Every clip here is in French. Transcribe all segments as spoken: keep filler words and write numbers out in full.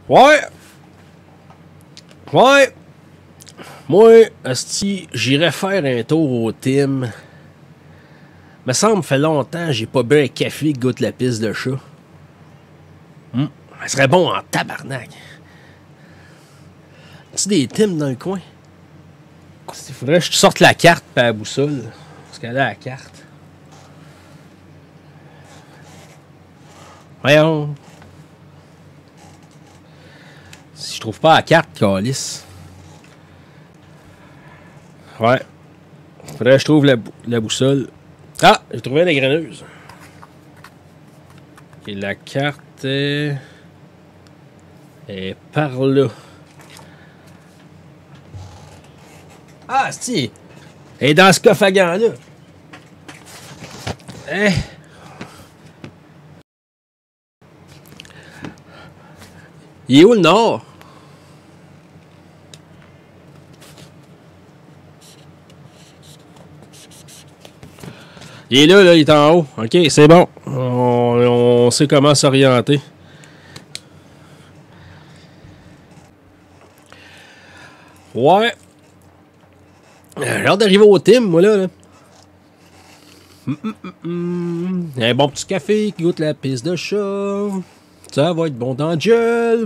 Ouais. Ouais. Moi, asti, j'irais faire un tour au Tim. Me semble, fait longtemps que j'ai pas bu un café qui goûte la piste de chat. Mm. Ça serait bon en tabarnak. As-tu des Tim dans le coin? Il faudrait que je te sorte la carte par la boussole. Parce qu'elle a la carte. Voyons. Si je trouve pas la carte, calice. Ouais. Faudrait que je trouve la, bou la boussole. Ah! J'ai trouvé la graineuse. Et la carte est... est par là. Ah, si! Elle est dans ce coffre à gants-là. Eh! Il est où le nord? Il est là, là, il est en haut. Ok, c'est bon. On, on sait comment s'orienter. Ouais. J'ai hâte d'arriver au Tim, moi, là. là. Mm, mm, mm, mm. Un bon petit café qui goûte la piste de chat. Ça va être bon dans le gel.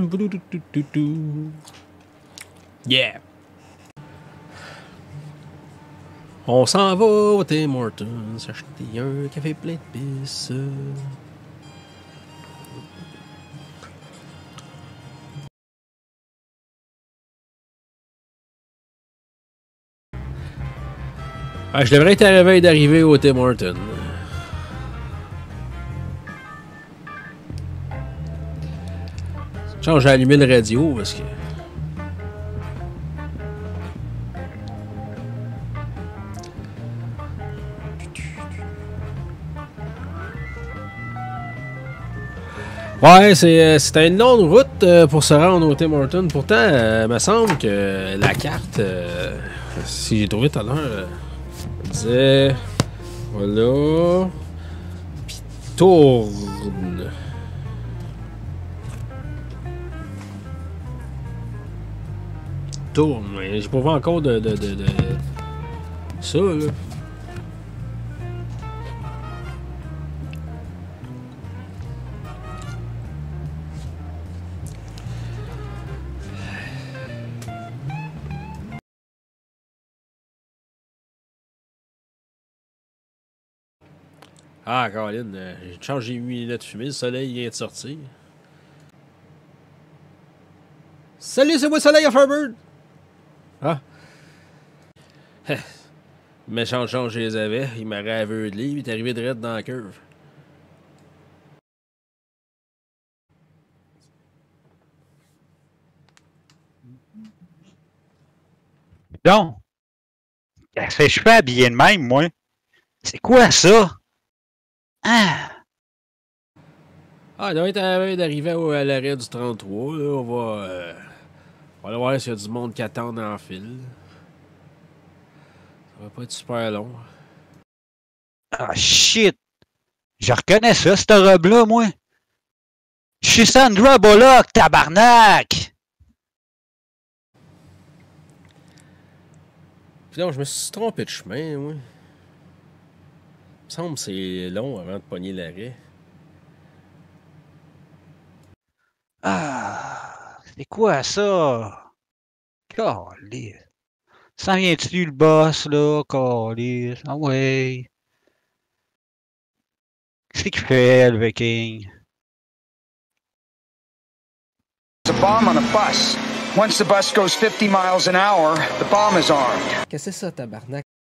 Yeah. On s'en va au Tim Hortons s'acheter un café plein de pisse. Ah, je devrais être à la veille d'arriver au Tim Hortons. Genre, j'ai allumé le radio parce que... Ouais, c'est c'était une longue route euh, pour se rendre au Tim Hortons. Pourtant, euh, il me semble que la carte, euh, si j'ai trouvé tout à l'heure, euh, disait... Voilà... Puis tourne... Tourne, mais j'ai pas vu encore de... de, de, de... ça, là. Ah, Caroline, euh, j'ai changé huit minutes de fumée, le soleil vient de sortir. Salut, c'est moi, Soleil of Herbert! Ah! Méchant change, je les avais, il m'aurait aveuglé, il est arrivé direct dans la curve. Donc, qu'est-ce que je fais habillé de même, moi? C'est quoi ça? Ah! Ah, il doit être à la veille d'arriver à l'arrêt du trente-trois. Là. On va, euh, on va aller voir s'il y a du monde qui attend en file. Ça va pas être super long. Ah, shit! Je reconnais ça, cette robe-là, moi. Je suis Sandra Bullock, tabarnak! Puis non, je me suis trompé de chemin, moi. Il me semble que c'est long avant de pogner l'arrêt. Ah! C'est quoi ça? Calisse. S'en vient-tu le boss, là? Calisse. Ah ouais. Qu'est-ce qu'il fait, le viking? There's a bomb on a bus. Once the bus goes fifty miles an hour, the bomb is armed. Qu'est-ce que c'est ça, tabarnak?